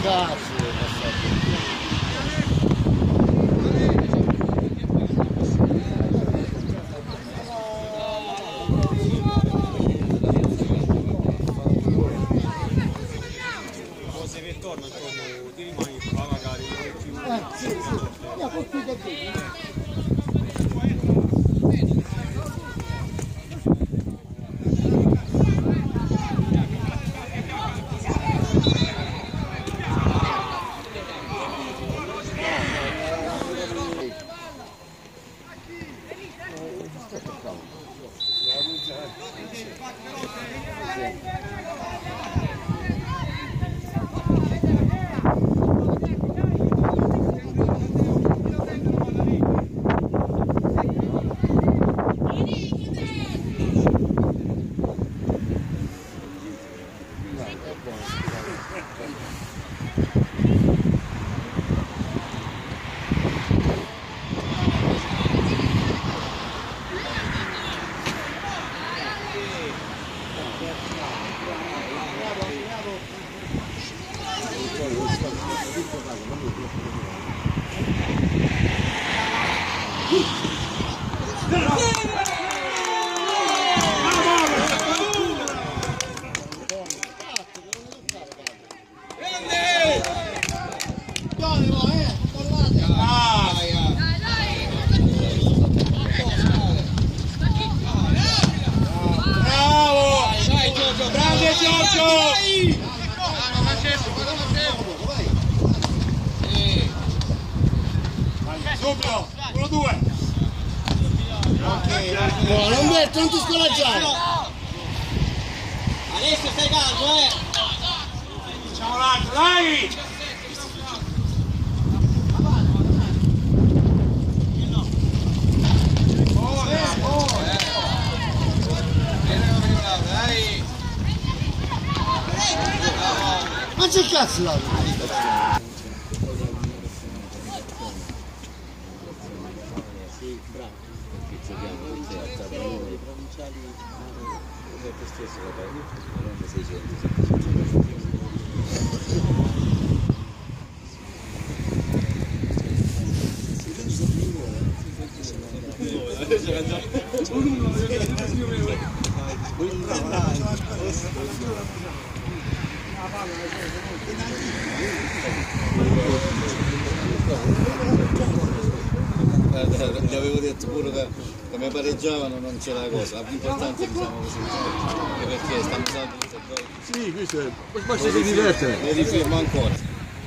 Roberto, non ti scoraggiare! Adesso stai calmo, Facciamo l'altro, dai! Ma c'è cazzo là? Sì, bravo. Perché giochiamo tra noi provinciali, sempre stesso, non 600. Gli avevo detto pure che come pareggiavano non c'era la cosa, l'importante diciamo così, perché stanno usando queste cose. Sì, questo è, basta si diverte. Mi rifermo ancora.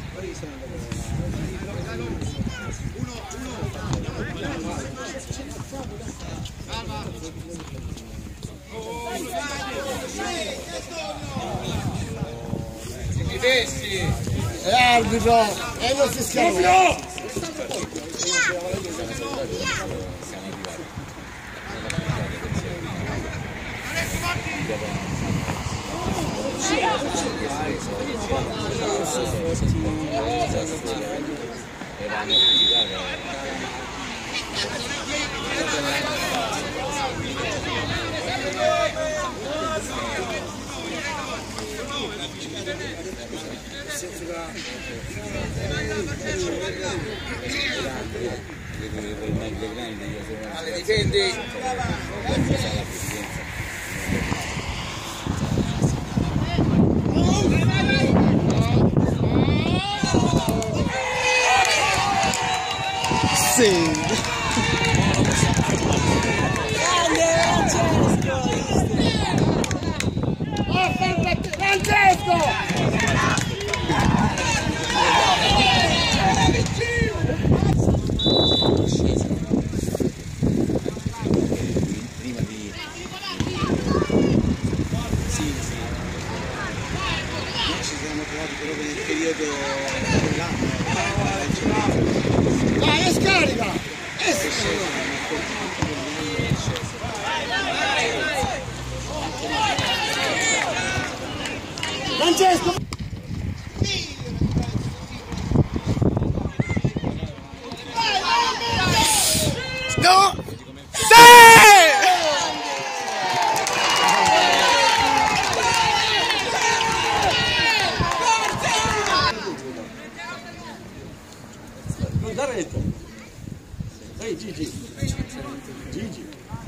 Arbitro! E non si scappa! Ale, difendi! Sì! Francesco! Dai, e scarica! Francesco! No! Gigi. Gigi.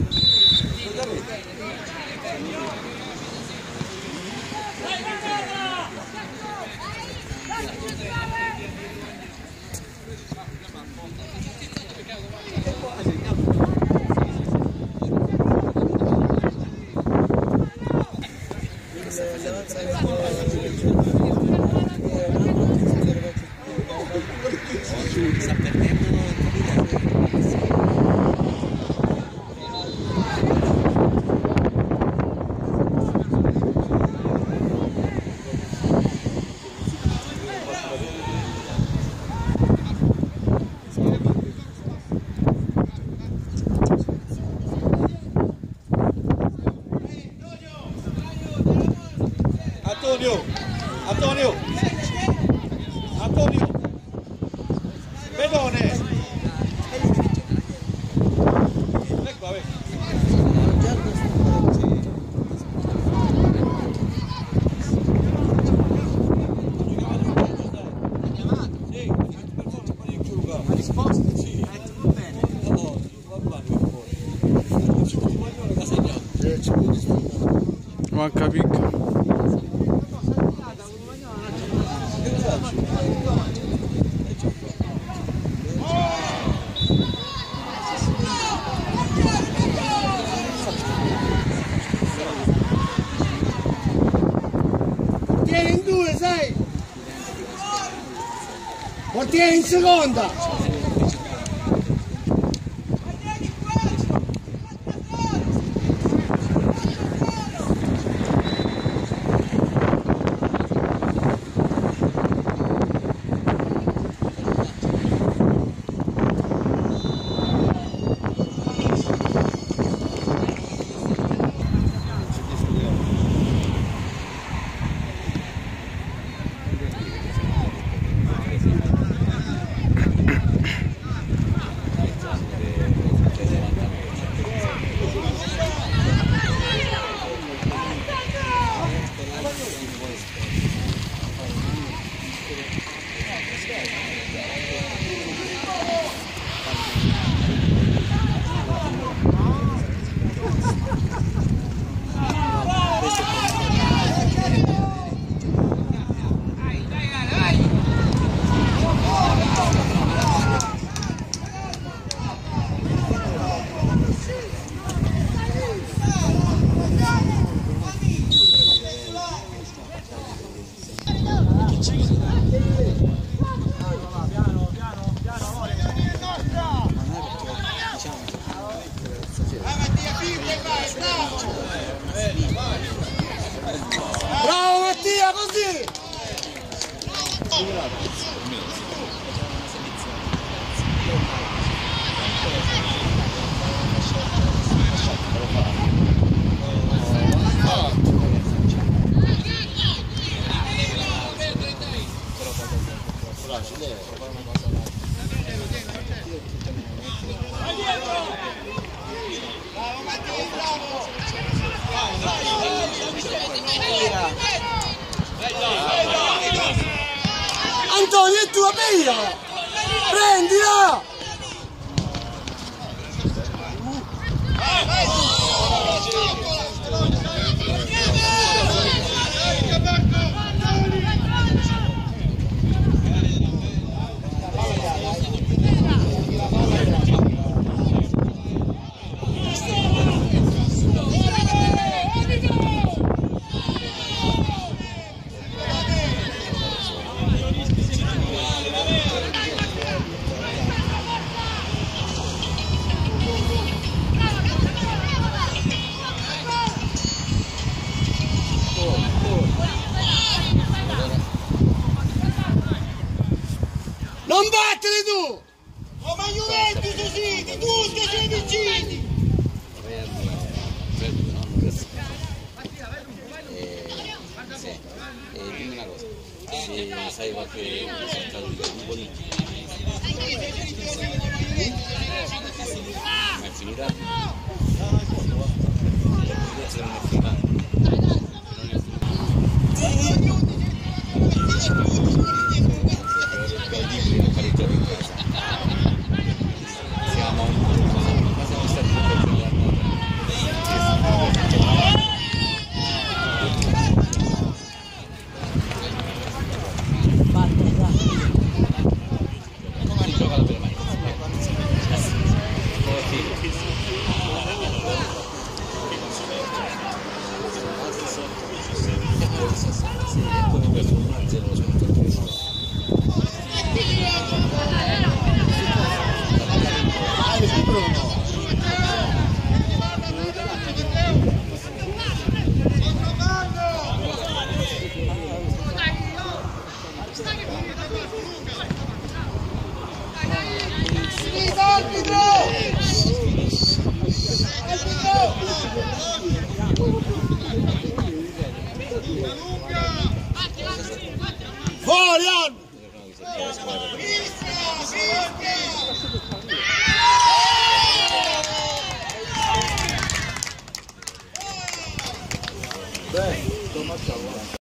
Antonio, Bedone, ecco, vabbè. La risposta? Sì. Va bene. No, manca picca. Portiere in due, sai? Portiere in seconda! Bravo Mattia, così! Antonio, è tua piglia! Prendila! Non battere tu! Oh, ma Juventus sì, che tu che sei vicini! Dimmi una cosa, se sai qualche risultato di un politico, ma è finita? Forse non è finita. Siamo Fuori! Beh, sto marciando.